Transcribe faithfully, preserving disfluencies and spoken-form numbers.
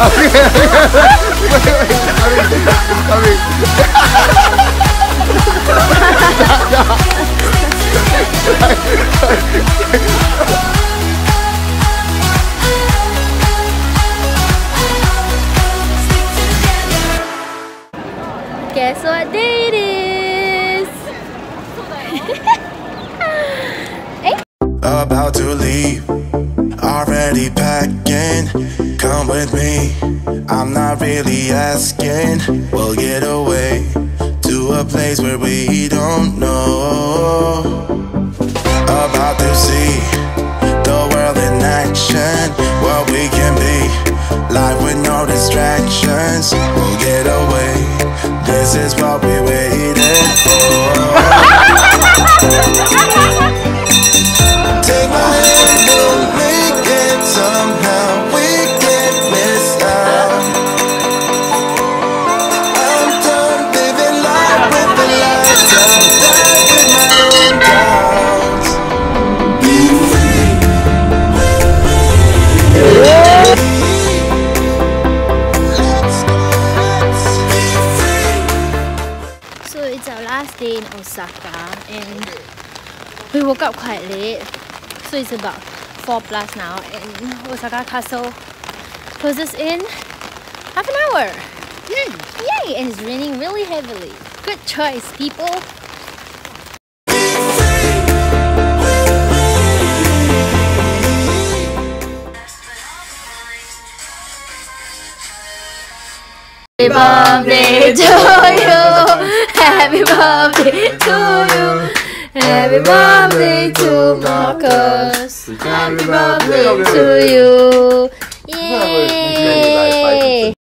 Guess what day it is? About to leave, already packing. Come with me, I'm not really asking. We'll get away to a place where we don't know. About to see the world in action, what we can be, life with no distractions. We'll get away, this is what we waited for. Take my hand, we'll make it somehow. We can't miss out. I'm done living life with the lights out. Die with my own doubts. Be free. So it's our last day in Osaka and we woke up quite late. So it's about four plus now and Osaka Castle closes in half an hour. Yay! Yay! And it's raining really heavily. Good choice, people. Happy birthday to you! Happy birthday to you! Happy birthday to Marcus! Happy birthday to you! Yay!